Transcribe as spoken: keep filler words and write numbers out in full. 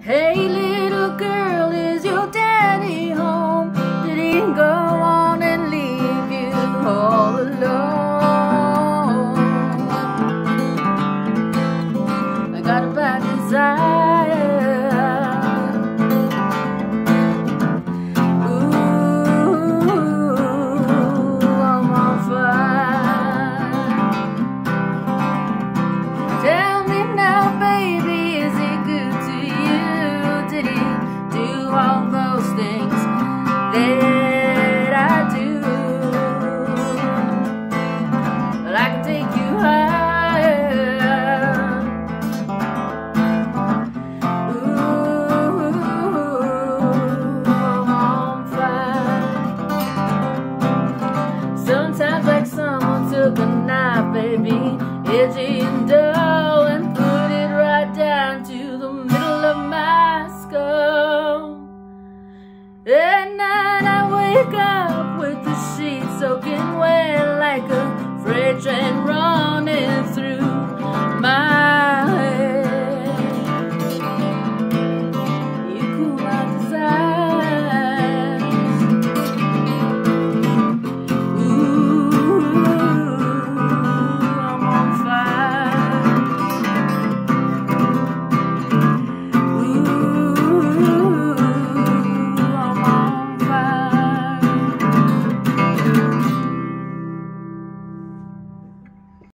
Hey little girl, is your daddy home? Did he go on and leave you all alone? I got a bad desire. Ooh, I'm on fire. Tell me now, baby, is he good to you? Did he do all those things that I do? Well, I can take you higher. Ooh, I'm on fire. Sometimes like someone took a knife, baby, edgy and dull, and put it right down to the middle of my skull. At night I wake up with the sheets soaking wet like a freight train running.